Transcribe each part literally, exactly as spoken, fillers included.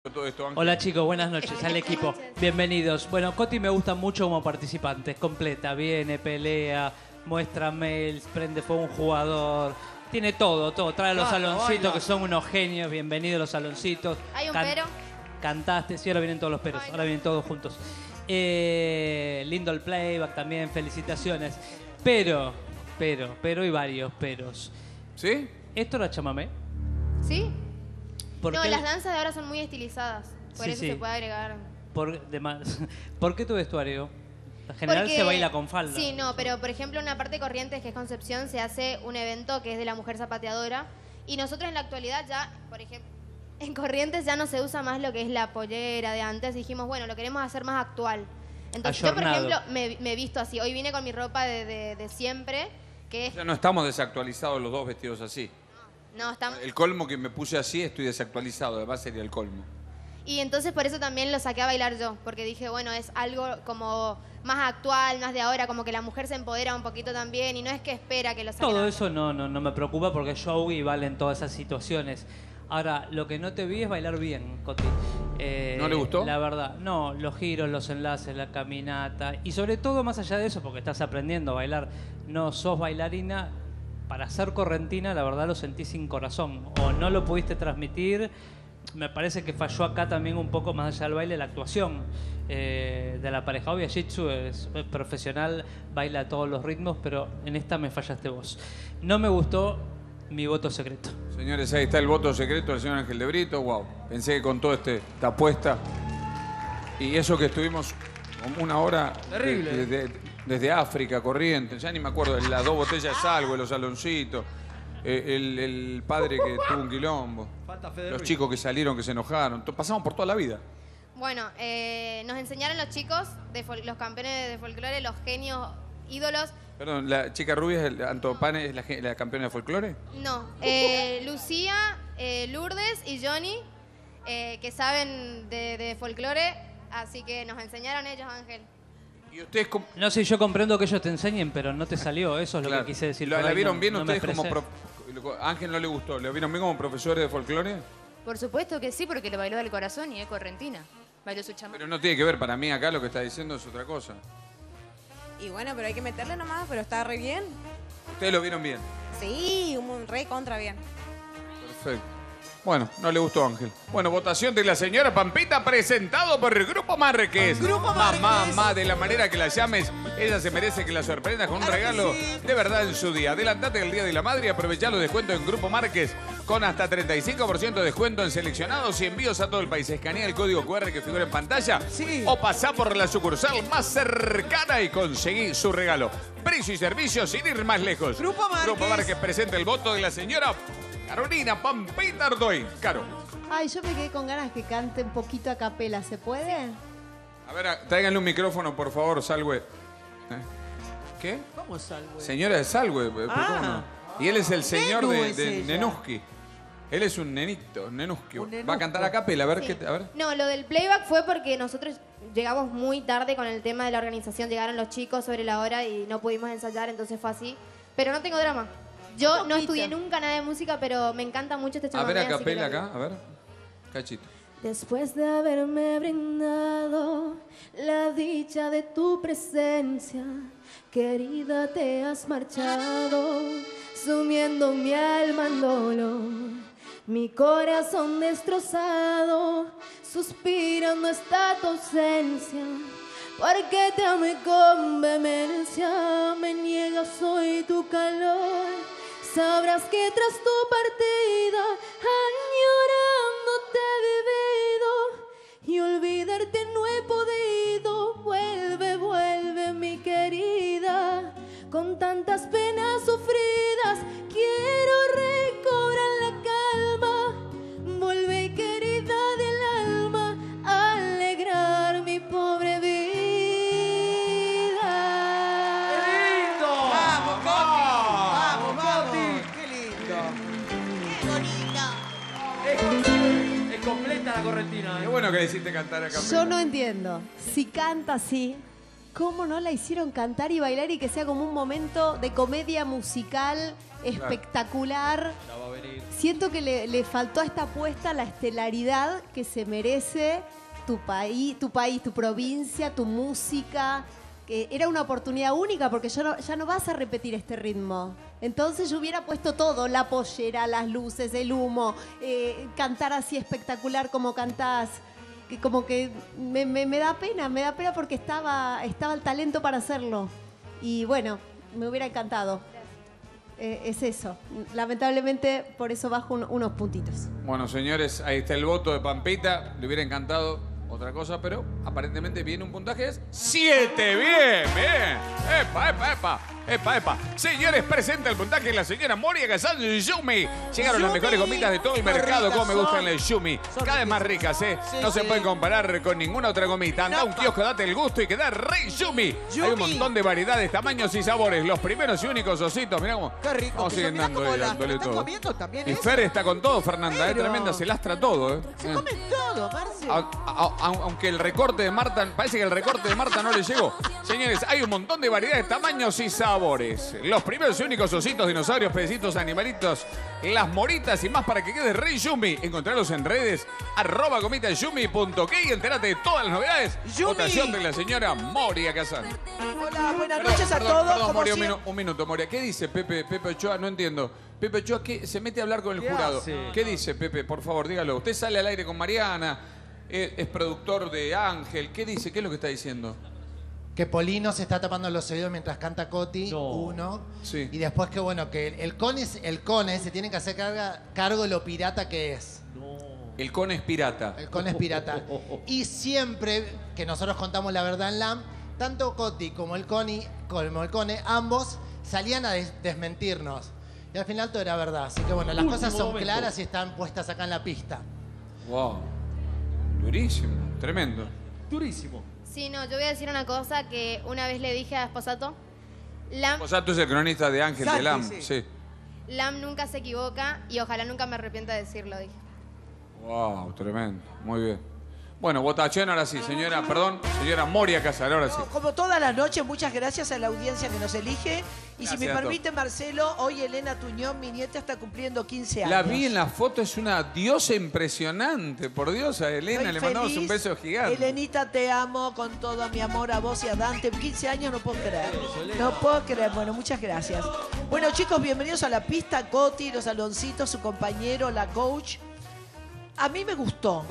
Todo esto, Ángel. Hola chicos, buenas noches al equipo. Bienvenidos. Bueno, Coti me gusta mucho como participante, es completa, viene, pelea, muestra mails, prende fuego un jugador, tiene todo, todo. Trae los Claro, saloncitos baila. que son unos genios, bienvenidos los saloncitos. ¿Hay un Can- pero? Cantaste, sí, ahora vienen todos los peros, Ay, no. ahora vienen todos juntos. Eh, lindo el playback también, felicitaciones. Pero, pero, pero y varios peros. ¿Sí? ¿Esto era chamamé? ¿Sí? ¿Por No, qué- las danzas de ahora son muy estilizadas. Por Sí, eso sí. se puede agregar. Por, de más- ¿Por qué tu vestuario? En general Porque- se baila con falda. Sí, no, pero por ejemplo en una parte de Corrientes, que es Concepción, se hace un evento que es de la mujer zapateadora. Y nosotros en la actualidad ya, por ejemplo, en Corrientes ya no se usa más lo que es la pollera de antes. Dijimos, bueno, lo queremos hacer más actual. Entonces yo, por Ayornado. ejemplo, me, me he visto así. Hoy vine con mi ropa de, de- de siempre, que es... Ya no estamos desactualizados los dos vestidos así. No, estamos... El colmo que me puse así, estoy desactualizado. Además sería el colmo. Y entonces por eso también lo saqué a bailar yo, porque dije, bueno, es algo como más actual, más de ahora, como que la mujer se empodera un poquito también y no es que espera que lo saquen. Todo ahora. eso no, no, no me preocupa porque show y valen todas esas situaciones. Ahora, lo que no te vi es bailar bien, Coti. Eh, ¿No le gustó? La verdad, no, los giros, los enlaces, la caminata. Y sobre todo, más allá de eso, porque estás aprendiendo a bailar, no sos bailarina. Para ser correntina, la verdad lo sentí sin corazón. O no lo pudiste transmitir. Me parece que falló acá también un poco más allá del baile, la actuación eh, de la pareja. Obvio, Jitsu es, es profesional, baila todos los ritmos, pero en esta me fallaste vos. No me gustó mi voto secreto. Señores, ahí está el voto secreto del señor Ángel de Brito. Wow. Pensé que con todo este, esta apuesta y eso que estuvimos como una hora Terrible. de- de- de- desde África, Corrientes, ya ni me acuerdo, de las dos botellas de salvo, los saloncitos, eh, el, el padre que tuvo un quilombo, Falta Fede los Ruiz. chicos que salieron, que se enojaron. To- Pasamos por toda la vida. Bueno, eh, nos enseñaron los chicos, de fol- los campeones de folclore, los genios, ídolos. Perdón, ¿la chica rubia, es el- Antopane, es la, ge- la campeona de folclore? No, eh, Lucía, eh, Lourdes y Johnny, eh, que saben de, de folclore, así que nos enseñaron ellos, Ángel. ¿Y ustedes cómo? No sé, yo comprendo que ellos te enseñen, pero no te salió. Eso es lo Claro. que quise decir. ¿La, por la ahí, vieron no- bien no me ustedes como expresé. prof- Ángel no le gustó, ¿le vieron bien como profesores de folclore? Por supuesto que sí, porque lo bailó del corazón y es correntina. Bailó su chama. Pero no tiene que ver, para mí acá lo que está diciendo es otra cosa. Y bueno, pero hay que meterle nomás, pero está re bien. Ustedes lo vieron bien. Sí, un re contra bien. Perfecto. Bueno, no le gustó a Ángel. Bueno, votación de la señora Pampita presentado por el Grupo Márquez. Grupo Márquez. Mamá, mamá, de la manera que la llames, ella se merece que la sorprendas con un Claro que regalo sí. de verdad en su día. Adelantate el Día de la Madre y aprovechá los descuentos en Grupo Márquez con hasta treinta y cinco por ciento de descuento en seleccionados y envíos a todo el país. Escanea el código cu erre que figura en pantalla Sí. o pasá por la sucursal más cercana y conseguí su regalo. Precio y servicio sin ir más lejos. Grupo Márquez. Grupo Márquez presenta el voto de la señora Carolina Pampita Ardoy. Caro. Ay, yo me quedé con ganas que cante un poquito a capela, ¿se puede? A ver, tráiganle un micrófono, por favor, Salwe. ¿Eh? ¿Qué? ¿Cómo salgo? Señora de Salwe. ¿pero Ah. cómo no? Y él es el señor Nenu de, es de ella. Nenuski. Él es un nenito, Nenuski. Un Va a nenusco. cantar a capela, a ver Sí. qué. A ver. No, lo del playback fue porque nosotros llegamos muy tarde con el tema de la organización, llegaron los chicos sobre la hora y no pudimos ensayar, entonces fue así. Pero no tengo drama. Yo no Poquito. estudié nunca nada de música, pero me encanta mucho este A chamamé. ver a así que capela lo- acá, a ver. Cachito. Después de haberme brindado la dicha de tu presencia, querida, te has marchado, sumiendo mi alma en dolor. Mi corazón destrozado, suspirando está tu ausencia, porque te amé con vehemencia, me niegas hoy tu calor. Sabrás que tras tu partida, añorándote he vivido, y olvidarte no he podido. Vuelve, vuelve, mi querida, con tantas penas sufridas, quiero recobrar la calma. Vuelve, querida del alma, a alegrar mi pobre vida. ¡Qué lindo! ¡Vamos, Coti! ¡Vamos, Coti! ¡Qué lindo! Es, es completa la correntina. Qué ¿eh? bueno que le hiciste cantar a capela. Yo no entiendo. Si canta así, ¿cómo no la hicieron cantar y bailar y que sea como un momento de comedia musical espectacular. Siento que le, le faltó a esta apuesta la estelaridad que se merece tu país, tu país, tu provincia, tu música. Que era una oportunidad única porque ya no, ya no vas a repetir este ritmo. Entonces yo hubiera puesto todo, la pollera, las luces, el humo, eh, cantar así espectacular como cantás. Que como que me, me, me da pena, me da pena porque estaba, estaba el talento para hacerlo. Y bueno, me hubiera encantado. Eh, es eso. Lamentablemente por eso bajo un, unos puntitos. Bueno, señores, ahí está el voto de Pampita. Le hubiera encantado otra cosa, pero aparentemente viene un puntaje es siete. Bien, bien. Epa, epa, epa. Epa, epa. Señores, presenta el puntaje la señora Moria Kazan Yumi. Llegaron las mejores gomitas de todo el mercado. Como me gustan las Yumi. Cada vez más ricas, ¿eh? Sí, no se sí. pueden comparar con ninguna otra gomita. Anda a un kiosco, date el gusto y queda re Yumi. Yumi. Hay un montón de variedades, tamaños y sabores. Los primeros y únicos ositos. Mirá cómo. Qué rico. Vamos que siguen mirá dando cómo y la- dándole están todo. comiendo también Y eso. Fer está con todo, Fernanda. ¿eh? Pero- Tremenda, se lastra todo, ¿eh? Se Eh. comen todo, Marce. A- a- a- aunque el recorte de Marta, parece que el recorte de Marta no le llegó. Señores, hay un montón de variedades, tamaños y sabores. Los primeros y únicos ositos, dinosaurios, pececitos, animalitos, las moritas y más para que quede re Yumi. Encontralos en redes, arroba gomitayumi punto k y entérate de todas las novedades. Yumi. Votación de la señora Moria Kazan. Hola, buenas Perdón, noches a perdón, todos. perdón, como Moria, un, siempre. minu- un minuto, Moria. ¿Qué dice Pepe, Pepe Ochoa? No entiendo. Pepe Ochoa, ¿qué? Se mete a hablar con el ¿Qué jurado. hace? ¿Qué dice Pepe? Por favor, dígalo. Usted sale al aire con Mariana, eh, es productor de Ángel. ¿Qué dice? ¿Qué es lo que está diciendo? Que Polino se está tapando los oídos mientras canta Coti, uno. Sí. Y después que, bueno, que el, el, cone, el Cone se tiene que hacer carga- cargo de lo pirata que es. El Cone es pirata. El Cone es pirata. Y siempre que nosotros contamos la verdad en L A M, tanto Coti como el, Coni, como el Cone, ambos salían a des- desmentirnos. Y al final todo era verdad. Así que, bueno, las cosas son claras y están puestas acá en la pista. Wow. Durísimo. Tremendo. Durísimo. Sí, no, yo voy a decir una cosa que una vez le dije a Esposato. Lam, O sea, tú eres el cronista de Ángel Santi, de Lam. sí. Sí. Lam nunca se equivoca y ojalá nunca me arrepienta de decirlo, dije. Wow, tremendo. Muy bien. Bueno, votación ahora sí, señora, perdón, señora Moria Kazan, ahora sí. No, como todas las noches, muchas gracias a la audiencia que nos elige. Y si Gracias me a todos. permite, Marcelo, hoy Elena Tuñón, mi nieta, está cumpliendo quince años. La vi en la foto, es una diosa impresionante. Por Dios, a Elena Estoy le mandamos feliz. un beso gigante. Elenita, te amo con todo mi amor a vos y a Dante. quince años no puedo creer. No puedo creer. Bueno, muchas gracias. Bueno, chicos, bienvenidos a la pista. Coti, los Aloncitos, su compañero, la coach. A mí me gustó.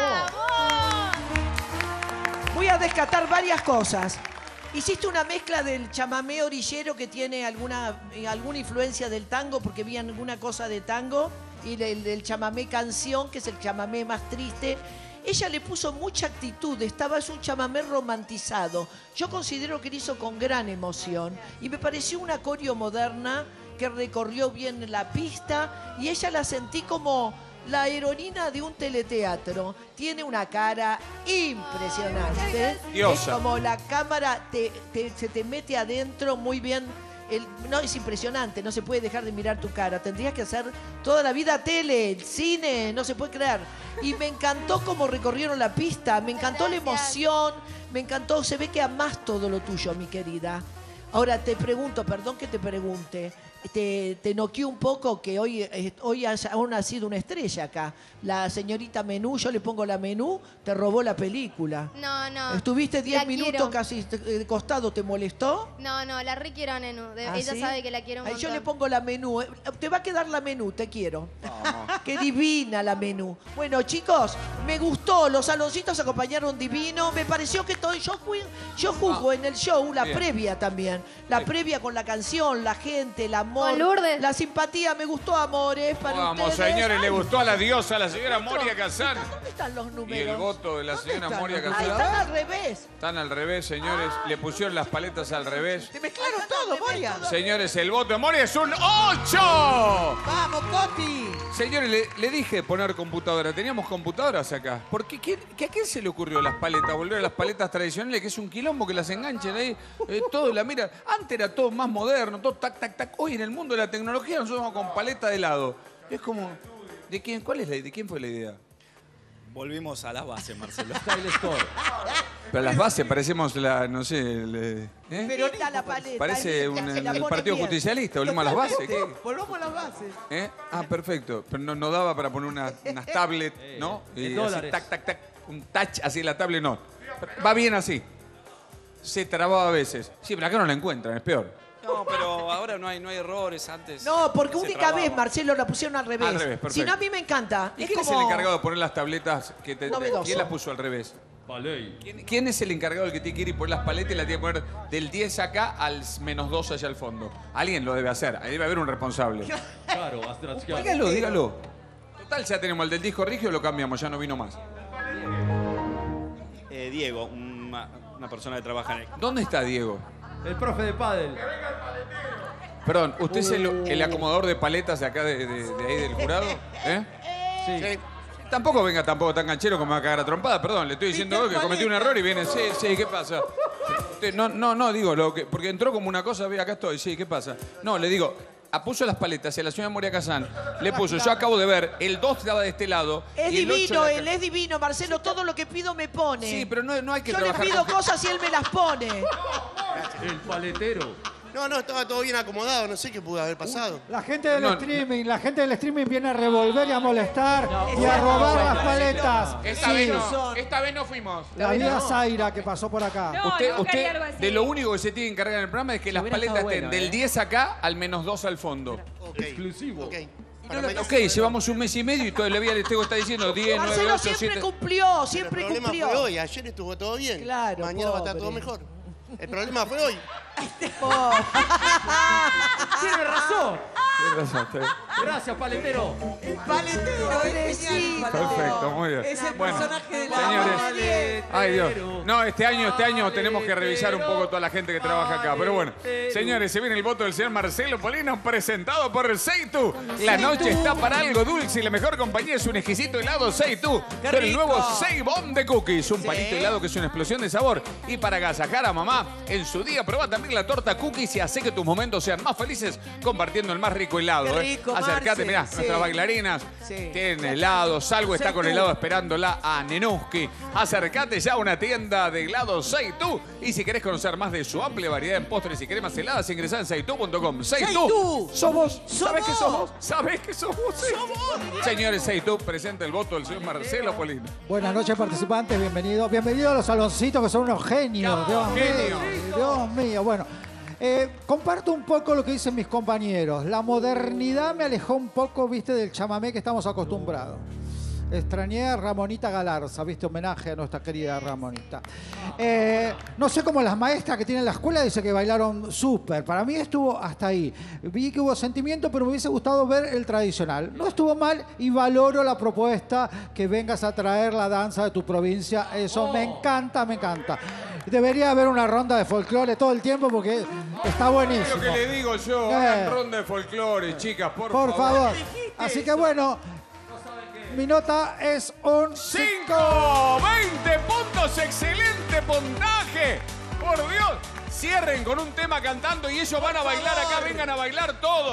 Voy a descartar varias cosas. Hiciste una mezcla del chamamé orillero que tiene alguna, eh, alguna influencia del tango, porque vi alguna cosa de tango, y del, del chamamé canción, que es el chamamé más triste. Ella le puso mucha actitud, estaba, es un chamamé romantizado. Yo considero que lo hizo con gran emoción y me pareció una coreo moderna que recorrió bien la pista y ella la sentí como la heroína de un teleteatro. Tiene una cara impresionante. Diosa. Es como la cámara te- te- se te mete adentro muy bien. El- no, es impresionante, no se puede dejar de mirar tu cara. Tendrías que hacer toda la vida tele, el cine, no se puede creer. Y me encantó cómo recorrieron la pista, me encantó la emoción, me encantó, se ve que amás todo lo tuyo, mi querida. Ahora te pregunto, perdón que te pregunte, te, te noqué un poco que hoy, eh, hoy has- aún ha sido una estrella acá. La señorita Menú, yo le pongo la Menú, te robó la película. No, no. Estuviste diez la minutos quiero. casi de costado, ¿te molestó? No, no, la re quiero a Nenu. De- ¿Ah, ella sí? sabe que la quiero un Ay, montón. yo le pongo la Menú. eh. Te va a quedar la Menú, te quiero. Qué divina la Menú. Bueno, chicos, me gustó. Los saloncitos acompañaron divino. Me pareció que todo. Yo, fui, yo juzgo en el show la Bien. previa también. La previa con la canción, la gente, el amor. Con Lourdes. La simpatía. Me gustó, amores, para Vamos, ustedes. señores, le Ay, gustó a la diosa, a la señora ¿dónde Moria están? Kazan. ¿Dónde están los números? Y el voto de la ¿Dónde señora están Moria los Kazan. números? Ahí están al revés. Están al revés, señores. Le pusieron las paletas al revés. Te mezclaron todo, Moria. Señores, el voto de Moria es un ocho. ¡Vamos, Coti! Señores, le, le dije poner computadora. Teníamos computadoras acá. ¿Por qué? ¿Quién- ¿qué, ¿A quién se le ocurrió las paletas? Volver a las paletas tradicionales, que es un quilombo que las enganchen ahí. eh, todo la mira. Antes era todo más moderno, todo tac, tac, tac. Hoy en el mundo de la tecnología nosotros vamos con paleta de helado. Es como. ¿De quién? ¿Cuál es la, ¿De quién fue la idea? Volvimos a las bases, Marcelo. Style Score. Pero las bases parecemos la, no sé, el, ¿eh? Pero está la paleta. Parece ahí, un, se la el pone Partido bien. Justicialista, volvimos a las bases. ¿Qué? Volvamos a las bases. ¿Eh? Ah, perfecto. Pero no, no daba para poner una, unas tablets, ¿no? en Y así, dólares. tac, tac, tac. Un touch así la tablet, no. Va bien así. Se trababa a veces. Sí, pero acá no la encuentran, es peor. No, pero ahora no hay, no hay errores antes. No, porque se única trababa. vez, Marcelo, la pusieron al revés. Al revés, perfecto. Si no, a mí me encanta. ¿Y es quién como... es el encargado de poner las tabletas? Que te, Novedoso. ¿Quién las puso al revés? Valey. ¿Quién, quién es el encargado del que tiene que ir y poner las paletas y las tiene que poner del diez acá al menos dos allá al fondo? Alguien lo debe hacer. Ahí debe haber un responsable. Claro, Astraziani. Dígalo, dígalo. Total, ya tenemos el del disco rígido, lo cambiamos, ya no vino más. Eh, Diego, una, una persona que trabaja en el... ¿Dónde está Diego? El profe de pádel. Perdón, ¿usted es el, el acomodador de paletas de acá, de, de- de ahí del jurado? ¿Eh? Sí. Tampoco venga tampoco tan canchero como me va a cagar a trompada, perdón, le estoy diciendo que cometí un error y viene, sí, sí, ¿qué pasa? Usted- No, no, no, digo, lo que, porque entró como una cosa, ve, acá estoy, sí, ¿qué pasa? No, le digo, ah, puso las paletas y a la señora Moria Kazán le puso, yo acabo de ver, el dos estaba de este lado. Es y el ocho divino, de acá. él es divino, Marcelo. Todo lo que pido me pone. Sí, pero no, no hay que Yo le trabajar pido con- cosas y él me las pone. El paletero. No, no, estaba todo bien acomodado, no sé qué pudo haber pasado. La gente del No, streaming, la gente del streaming viene a revolver y a molestar y esa a no, robar bueno, las paletas. Esta, Sí. vez no, esta vez no fuimos. La vida Zaira que pasó por acá. No, usted, no buscaría usted algo así. de lo único que se tiene que encargar en el programa es que las hubiera paletas estado estén bueno, del ¿eh? diez acá al menos dos al fondo. Ok. Exclusivo. Ok. no Para lo mañana- Ok, llevamos un mes y medio y todavía le tengo que estar diciendo diez, nueve, Marcelo ocho, siempre siete. cumplió, Pero siempre el problema cumplió. fue hoy, ayer estuvo todo bien. Claro, Mañana va a estar todo pobre. mejor. El problema fue hoy. Oh. Tiene razón. Tienes razón, está bien. Gracias, paletero. Paletero, Pobrecito. Perfecto, muy bien. Es el Bueno, personaje de la señores. Ay, Dios. No, este año, este año tenemos que revisar un poco toda la gente que trabaja acá. Pero bueno, señores, se viene el voto del señor Marcelo Polino, presentado por Seitu. La noche está para algo dulce y la mejor compañía es un exquisito helado Seitu. ¡Qué Con el nuevo rico! Seibón de Cookies. Un palito helado que es una explosión de sabor. Y para agasajar a mamá en su día, probá también la torta Cookies y hace que tus momentos sean más felices compartiendo el más rico helado. ¡Qué ¿eh? rico, Acercate, Marce! mirá, Sí. nuestras bailarinas Sí. tienen helado. Salvo está con Seitu. helado esperándola a Nenuski. Acercate ya a una tienda de helado Seitu. Y si querés conocer más de su amplia variedad en postres y cremas heladas, ingresá en seitu punto com. Seitu. Seitu. ¿Somos? ¿Sabés Somos. qué somos? ¿Sabés qué somos? Somos. Señores, Seitu presenta el voto del señor Marcelo Polino. Buenas noches, participantes, bienvenidos. Bienvenidos a los saloncitos que son unos genios. Dios Genios. mío. Dios mío. Bueno, eh, comparto un poco lo que dicen mis compañeros. La modernidad me alejó un poco, viste, del chamamé que estamos acostumbrados. Extrañé a Ramonita Galarza, viste, homenaje a nuestra querida Ramonita. Eh, no sé cómo las maestras que tienen la escuela dicen que bailaron súper. Para mí estuvo hasta ahí. Vi que hubo sentimiento, pero me hubiese gustado ver el tradicional. No estuvo mal y valoro la propuesta que vengas a traer la danza de tu provincia. Eso me encanta, me encanta. Debería haber una ronda de folclore todo el tiempo porque está buenísimo. Lo que le digo yo, Eh. hagan ronda de folclore, chicas, por, Por favor. Así que bueno, mi nota es un cinco, veinte puntos, excelente puntaje. Por Dios, cierren con un tema cantando y ellos van a bailar acá, vengan a bailar todos.